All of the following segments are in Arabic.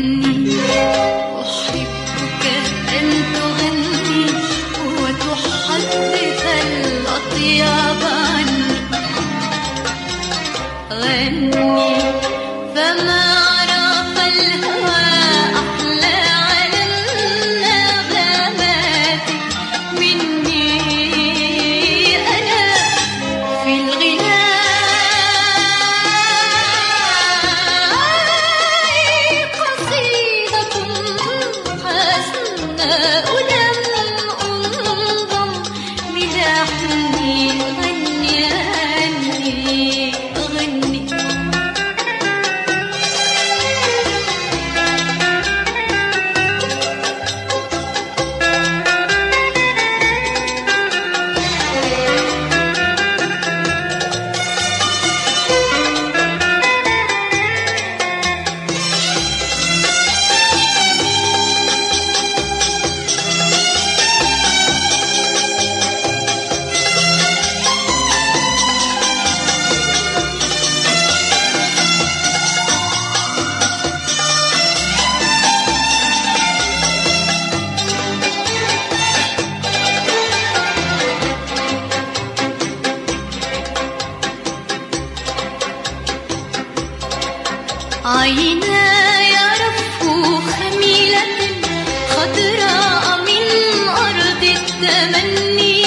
عيناي رفو خميلة خضراء من أرض التمني،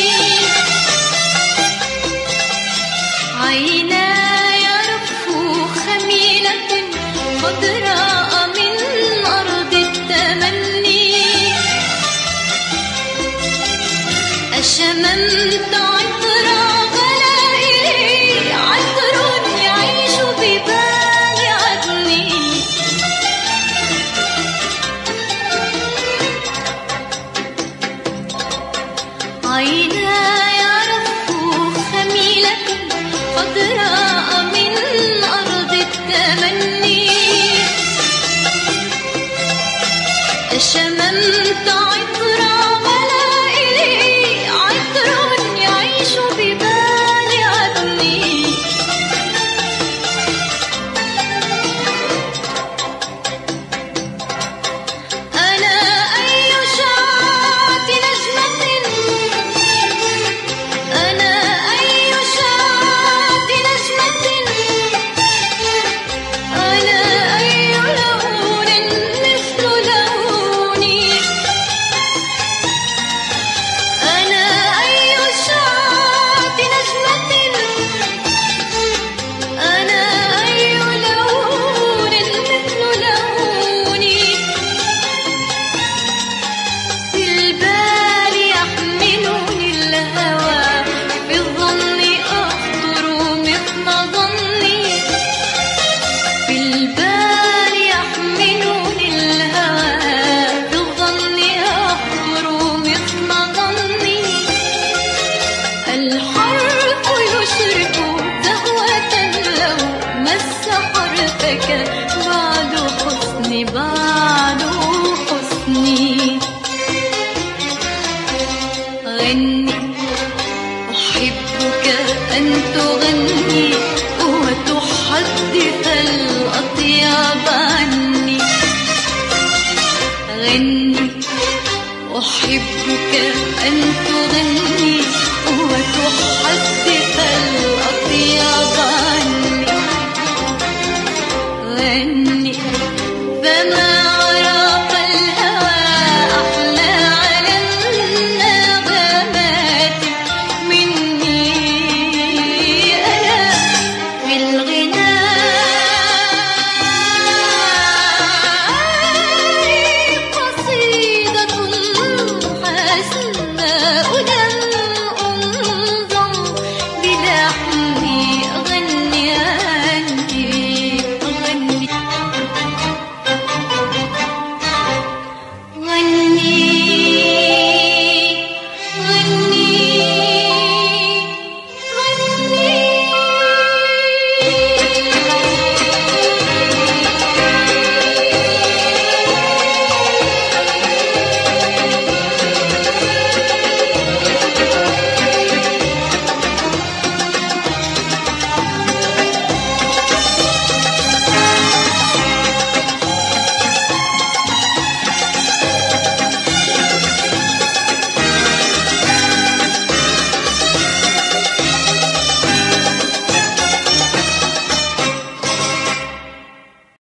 عيناي رفو خميلة خضراء من أرض التمني، أشممت عطرا غلائي عطر يعيش ببال عدني، عيناي رفو خميلة خضراء من أرض التمني، أشممت عطرا غلائي عطر يعيش ببال عدني، أنا أي شعاع نجمة، أنا أي شعاع نجمة، أنا أي لون مثل لوني، أنا أي شعاع نجمة، أنا أي لون مثل لوني، في البال يحملني الهوى، في الظن أخطر مثل ظني، في البال يحملني الهوى، في الظن أخطر مثل ظني، الحرف يشرق زهوة لو مس حرفك بعد حسني، بعد حسني، غني أحبك أن تغني وتحدث الأطياب عني، غني أحبك أن تغني وتحدث الأطياب